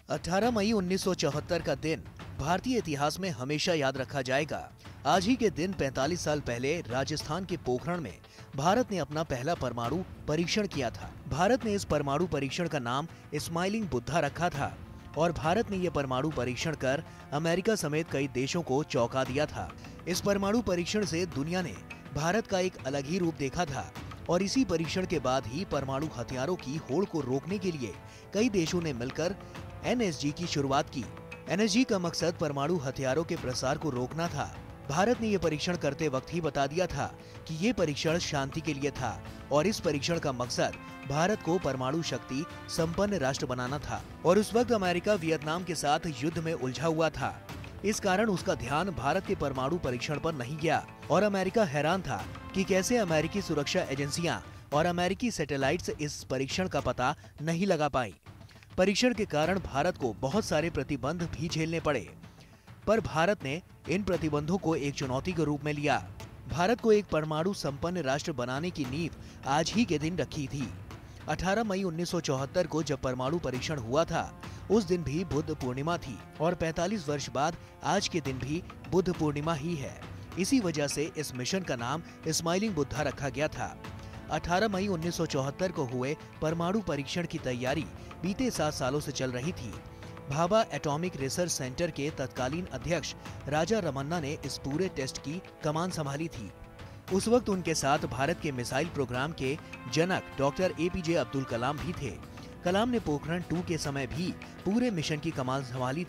18 मई 1974 का दिन भारतीय इतिहास में हमेशा याद रखा जाएगा। आज ही के दिन 45 साल पहले राजस्थान के पोखरण में भारत ने अपना पहला परमाणु परीक्षण किया था। भारत ने इस परमाणु परीक्षण का नाम स्माइलिंग बुद्धा रखा था और भारत ने यह परमाणु परीक्षण कर अमेरिका समेत कई देशों को चौंका दिया था। इस परमाणु परीक्षण से दुनिया ने भारत का एक अलग ही रूप देखा था और इसी परीक्षण के बाद ही परमाणु हथियारों की होड़ को रोकने के लिए कई देशों ने मिलकर NSG की शुरुआत की। NSG का मकसद परमाणु हथियारों के प्रसार को रोकना था। भारत ने यह परीक्षण करते वक्त ही बता दिया था कि ये परीक्षण शांति के लिए था और इस परीक्षण का मकसद भारत को परमाणु शक्ति संपन्न राष्ट्र बनाना था। और उस वक्त अमेरिका वियतनाम के साथ युद्ध में उलझा हुआ था। इस कारण उसका ध्यान भारत के परमाणु परीक्षण पर नहीं गया और अमेरिका हैरान था कि कैसे अमेरिकी सुरक्षा एजेंसियां और अमेरिकी सैटेलाइट्स इस परीक्षण का पता नहीं लगा पाई। परीक्षण के कारण भारत को बहुत सारे प्रतिबंध भी झेलने पड़े, पर भारत ने इन प्रतिबंधों को एक चुनौती के रूप में लिया। भारत को एक परमाणु संपन्न राष्ट्र बनाने की नींव आज ही के दिन रखी थी। 18 मई 1974 को जब परमाणु परीक्षण हुआ था, उस दिन भी बुद्ध पूर्णिमा थी और 45 वर्ष बाद आज के दिन भी बुद्ध पूर्णिमा ही है। इसी वजह से इस मिशन का नाम स्माइलिंग बुद्धा रखा गया था। 18 मई 1974 को हुए परमाणु परीक्षण की तैयारी बीते 7 सालों से चल रही थी। भाभा एटॉमिक रिसर्च सेंटर के तत्कालीन अध्यक्ष राजा रमन्ना ने इस पूरे टेस्ट की कमान संभाली थी। उस वक्त उनके साथ भारत के मिसाइल प्रोग्राम के जनक डॉक्टर APJ अब्दुल कलाम भी थे। कलाम ने पोखरण 2 के समय भी पूरे मिशन की कमान संभाली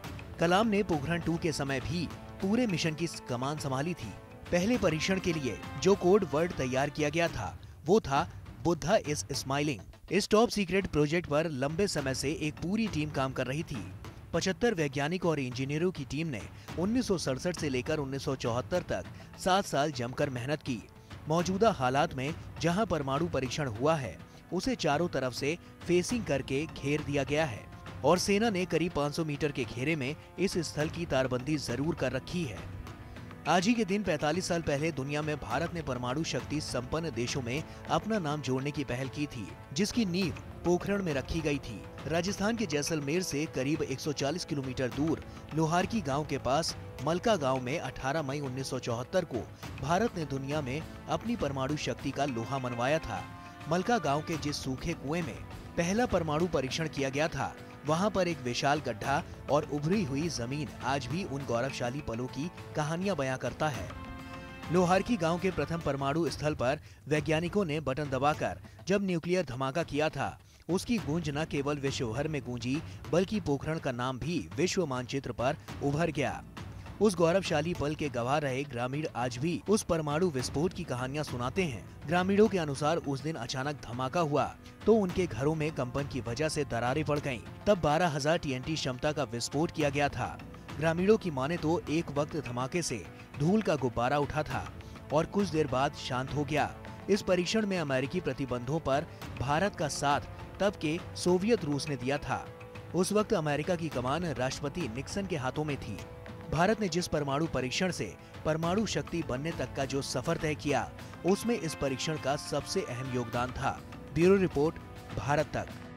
थी। पहले परीक्षण के लिए जो कोड वर्ड तैयार किया गया था वो था बुद्धा इज स्माइलिंग। इस टॉप सीक्रेट प्रोजेक्ट पर लंबे समय से एक पूरी टीम काम कर रही थी। 75 वैज्ञानिकों और इंजीनियरों की टीम ने 1967 से लेकर 1974 तक 7 साल जमकर मेहनत की। मौजूदा हालात में जहां परमाणु परीक्षण हुआ है उसे चारों तरफ से फेसिंग करके घेर दिया गया है और सेना ने करीब 500 मीटर के घेरे में इस स्थल की तारबंदी जरूर कर रखी है। आज ही के दिन 45 साल पहले दुनिया में भारत ने परमाणु शक्ति संपन्न देशों में अपना नाम जोड़ने की पहल की थी, जिसकी नींव पोखरण में रखी गई थी। राजस्थान के जैसलमेर से करीब 140 किलोमीटर दूर लोहारकी गांव के पास मलका गांव में 18 मई 1974 को भारत ने दुनिया में अपनी परमाणु शक्ति का लोहा मनवाया था। मलका गांव के जिस सूखे कुएं में पहला परमाणु परीक्षण किया गया था, वहां पर एक विशाल गड्ढा और उभरी हुई जमीन आज भी उन गौरवशाली पलों की कहानियां बयां करता है। लोहारकी गांव के प्रथम परमाणु स्थल पर वैज्ञानिकों ने बटन दबाकर जब न्यूक्लियर धमाका किया था, उसकी गूंज न केवल विश्व भर में गूंजी बल्कि पोखरण का नाम भी विश्व मानचित्र पर उभर गया। उस गौरवशाली पल के गवाह रहे ग्रामीण आज भी उस परमाणु विस्फोट की कहानियां सुनाते हैं। ग्रामीणों के अनुसार उस दिन अचानक धमाका हुआ तो उनके घरों में कंपन की वजह से दरारें पड़ गईं। तब 12,000 TNT क्षमता का विस्फोट किया गया था। ग्रामीणों की माने तो एक वक्त धमाके से धूल का गुब्बारा उठा था और कुछ देर बाद शांत हो गया। इस परीक्षण में अमेरिकी प्रतिबंधों पर भारत का साथ तब के सोवियत रूस ने दिया था। उस वक्त अमेरिका की कमान राष्ट्रपति निक्सन के हाथों में थी। भारत ने जिस परमाणु परीक्षण से परमाणु शक्ति बनने तक का जो सफर तय किया, उसमें इस परीक्षण का सबसे अहम योगदान था। ब्यूरो रिपोर्ट, भारत तक।